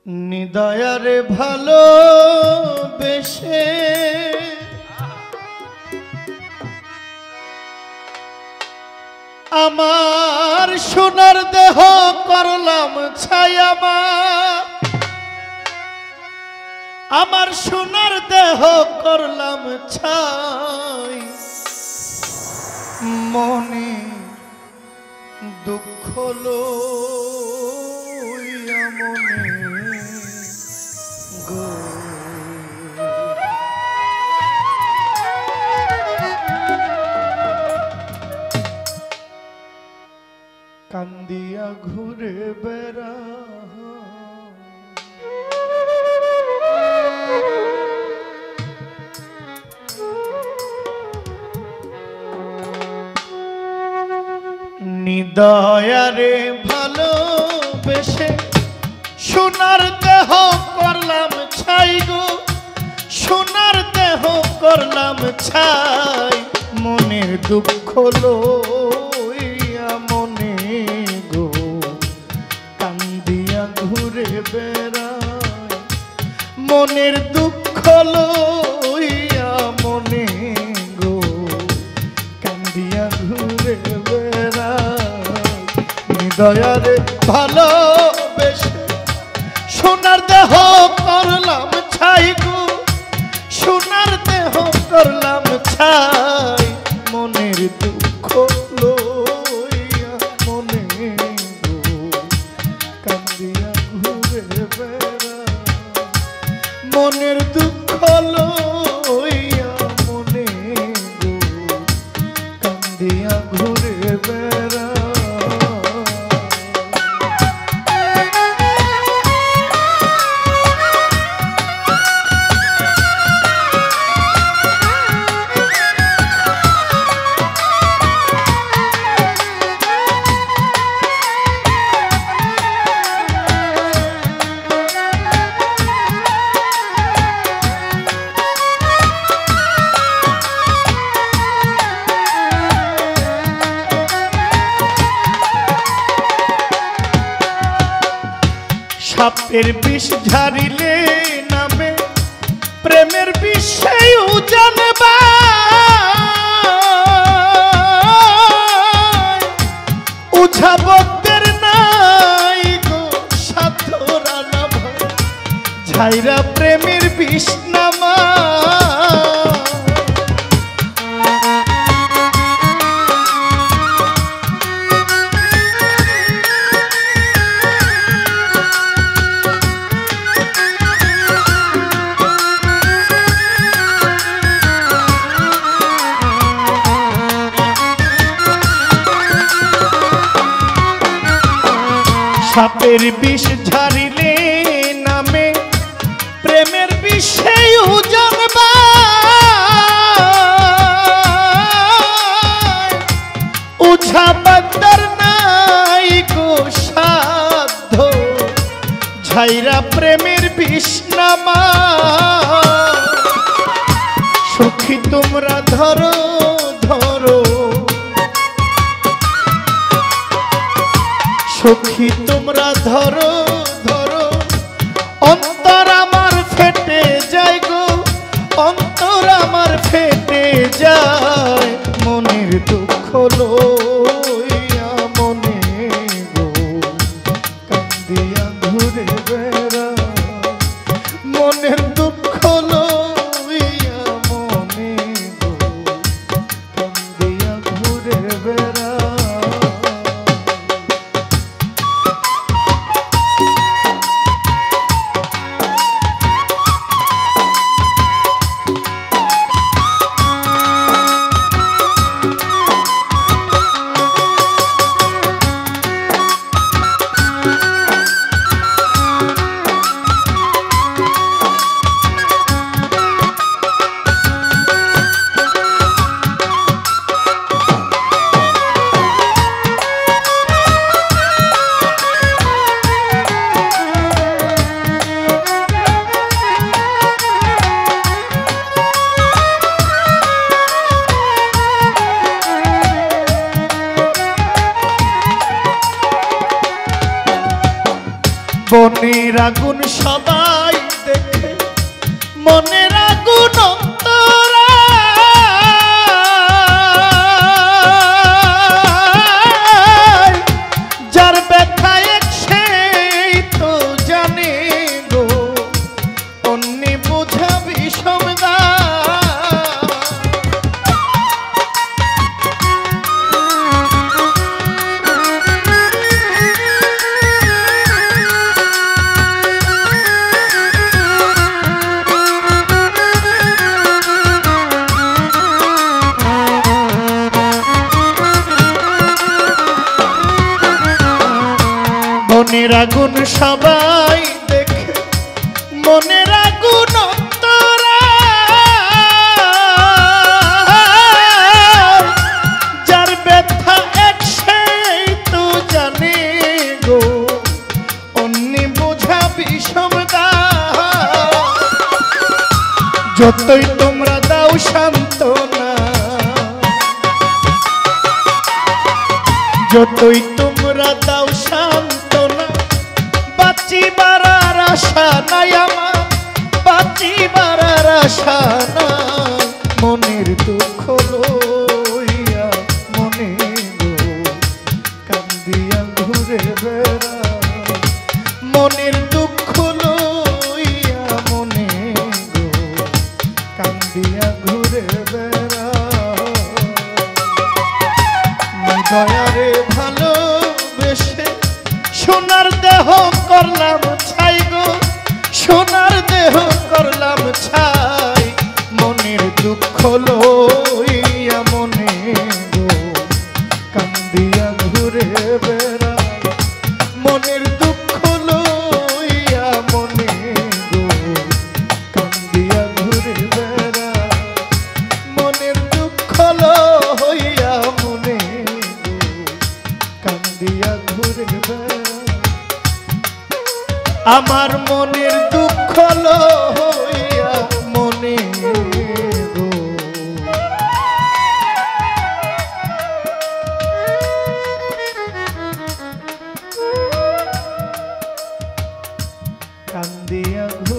নিদয়ারে ভালোবেসে আমার সোনার দেহ করলাম ছায়ামা, আমার সোনার দেহ করলাম ছাই, মনে দুঃখ লইয়া মনে গো কান্দিয়া ঘুরে বেড়া নিদয়ারে ভালোবেসে সোনার দেহ করলাম ছাই গো, সোনার দেহ করলাম ছাই, মনের দুঃখ লইয়া মনে গো কান্দিয়া ঘুরে বেড়াই, মনের দুঃখ লইয়া মনে গো কান্দিয়া ঘুরে নিদয়ারে ভালোবেসে সোনার দেহ করলাম ছাই গো, সোনার দেহ করলাম ছাই, মনের দুঃখ লইয়া মনে গো কান্দিয়া ঘুরে বেড়াই, মনের দুঃখ লইয়া মনে গো কান্দিয়া ঘুরে বেড়াই। সাপের বিষ ঝারিলে নামে প্রেমের বিষয় জানবা, উঝাবতের নাই গো সাধরা না ভয়, ঝাইরা প্রেমের বিষ নামা সাপের বিষ ঝারিলে নামে প্রেমের বিষয় জানবা, উঝাবতার নাই গো সাধ্য, ঝাইরা প্রেমের বিষ নামা, সখী তোমরা ধরো ধরো, সখী তোমরা ধরো ধরো, অন্তর আমার ফেটে যায় গো, অন্তর আমার ফেটে যায়, মনের দুঃখ লইয়া মনে গো কান্দিয়া ঘুরে বেড়াই, মনের দুঃখ লইয়া মনে গো কান্দিয়া ঘুরে বেড়াই। মনের আগুন সবাই দেখে, মনের আগুন অন্তরা, যার ব্যথা এক সেই তো জানে গো, অন্যে বোঝাবি সমদা। মনের আগুন সবাই দেখে, মনের আগুন অন্তরা, যার ব্যথা এক সেই তো জানে গো, অন্যে বোঝাবি সমদা। যতই তোমরা দাও সান্ত্বনা, যতই তোমরা দাও সান্ত্বনা, বাঁচিবার আর আশা নাই আমার, বাঁচিবার আর আশা নাই। মনের দুঃখ লইয়া মনে গো কান্দিয়া ঘুরে বেড়াই, মনের দুঃখ লইয়া মনে গো কান্দিয়া ঘুরে বেড়াই। দয়ারে ভালোবেসে সোনার দেহ করলাম ছাই গো, সোনার দেহ করলাম ছাই। মনের দুঃখ লইয়া মনে গো কান্দিয়া ঘুরে বেড়াই, মনের দুঃখ লইয়া মনে গো কান্দিয়া ঘুরে বেড়াই, মনের দুঃখ লইয়া মনে কান্দিয়া ঘুরে বেড়াই। আমার মনের দুঃখ লইয়া মনে গো কান্দিয়া